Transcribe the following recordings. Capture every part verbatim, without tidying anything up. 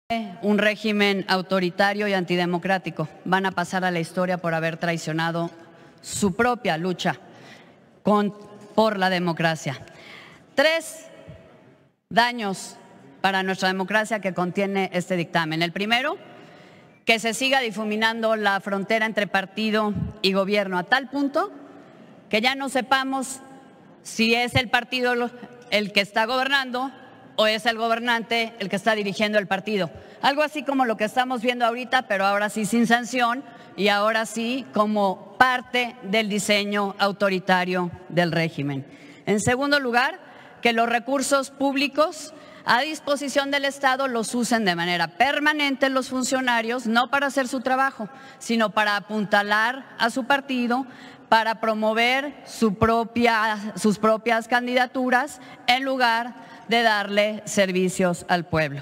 Un régimen autoritario y antidemocrático. Van a pasar a la historia por haber traicionado su propia lucha con, por la democracia. Tres daños para nuestra democracia que contiene este dictamen. El primero, que se siga difuminando la frontera entre partido y gobierno a tal punto que ya no sepamos si es el partido el que está gobernando o es el gobernante el que está dirigiendo el partido. Algo así como lo que estamos viendo ahorita, pero ahora sí sin sanción y ahora sí como parte del diseño autoritario del régimen. En segundo lugar, que los recursos públicos a disposición del Estado los usen de manera permanente los funcionarios, no para hacer su trabajo, sino para apuntalar a su partido, para promover su propia, sus propias candidaturas en lugar de darle servicios al pueblo.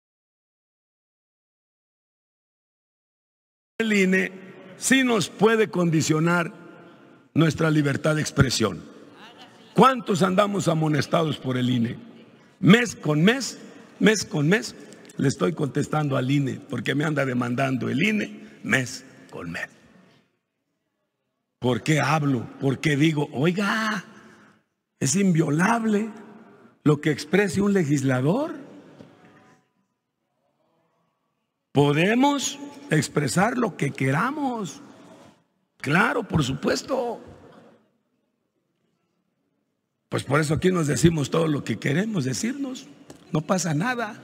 El I N E sí nos puede condicionar nuestra libertad de expresión. ¿Cuántos andamos amonestados por el I N E? Mes con mes, mes con mes, le estoy contestando al I N E porque me anda demandando el I N E mes con mes. ¿Por qué hablo? ¿Por qué digo, oiga, es inviolable lo que exprese un legislador? Podemos expresar lo que queramos. Claro, por supuesto. Pues por eso aquí nos decimos todo lo que queremos decirnos. No pasa nada.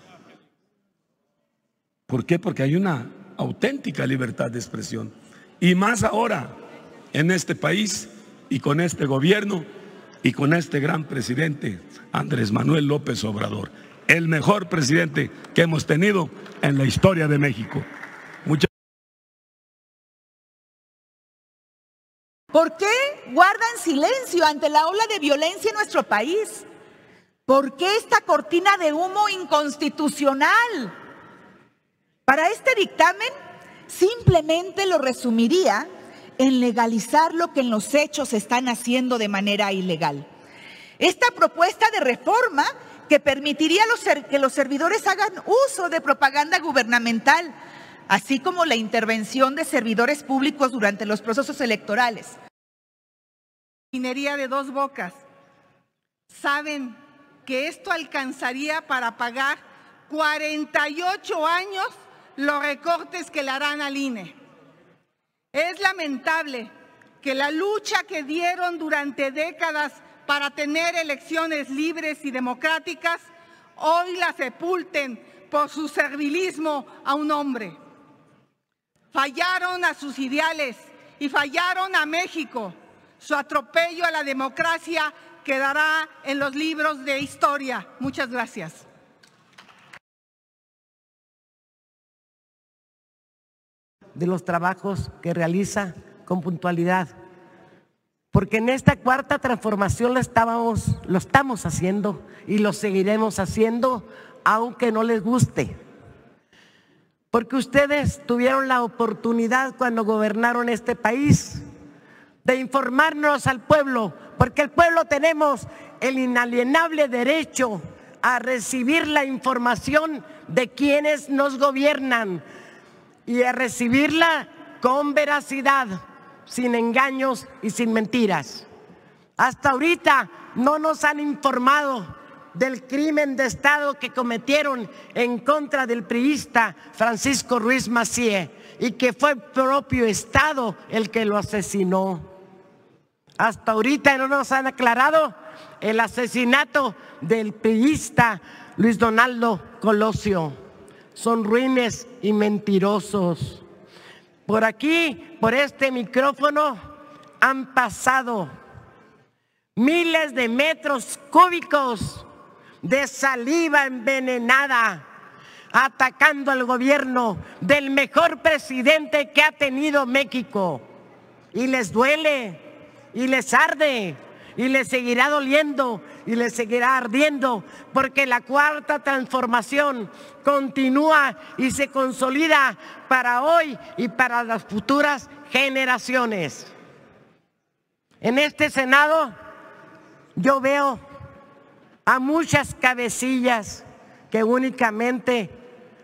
¿Por qué? Porque hay una auténtica libertad de expresión. Y más ahora, en este país y con este gobierno y con este gran presidente, Andrés Manuel López Obrador. El mejor presidente que hemos tenido en la historia de México. Muchas ¿Por qué guardan silencio ante la ola de violencia en nuestro país? ¿Por qué esta cortina de humo inconstitucional? Para este dictamen, simplemente lo resumiría en legalizar lo que en los hechos están haciendo de manera ilegal. Esta propuesta de reforma que permitiría los que los servidores hagan uso de propaganda gubernamental, así como la intervención de servidores públicos durante los procesos electorales. Minería de dos bocas. Saben que esto alcanzaría para pagar cuarenta y ocho años los recortes que le harán al I N E. Es lamentable que la lucha que dieron durante décadas para tener elecciones libres y democráticas, hoy la sepulten por su servilismo a un hombre. Fallaron a sus ideales y fallaron a México. Su atropello a la democracia quedará en los libros de historia. Muchas gracias. De los trabajos que realiza con puntualidad. Porque en esta cuarta transformación lo, estábamos, lo estamos haciendo y lo seguiremos haciendo, aunque no les guste. Porque ustedes tuvieron la oportunidad cuando gobernaron este país de informarnos al pueblo, porque el pueblo tenemos el inalienable derecho a recibir la información de quienes nos gobiernan y a recibirla con veracidad, sin engaños y sin mentiras. Hasta ahorita no nos han informado del crimen de Estado que cometieron en contra del priista Francisco Ruiz Massieu y que fue el propio Estado el que lo asesinó. Hasta ahorita no nos han aclarado el asesinato del priista Luis Donaldo Colosio. Son ruines y mentirosos. Por aquí, por este micrófono, han pasado miles de metros cúbicos de saliva envenenada, atacando al gobierno del mejor presidente que ha tenido México. Y les duele, y les arde, y les seguirá doliendo, y les seguirá ardiendo, porque la cuarta transformación continúa y se consolida para hoy y para las futuras generaciones. En este Senado yo veo a muchas cabecillas que únicamente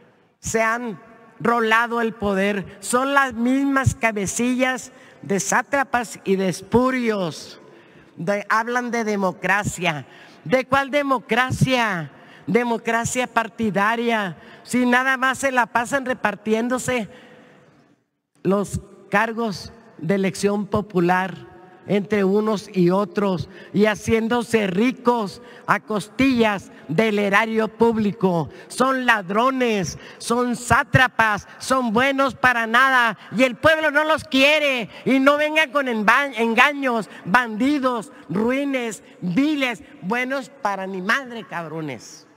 se han rolado el poder. Son las mismas cabecillas de sátrapas y de espurios. De, hablan de democracia. ¿De cuál democracia? Democracia partidaria. Si nada más se la pasan repartiéndose los cargos de elección popular entre unos y otros y haciéndose ricos a costillas del erario público. Son ladrones, son sátrapas, son buenos para nada y el pueblo no los quiere. Y no vengan con engaños, bandidos, ruines, viles, buenos para ni madre, cabrones.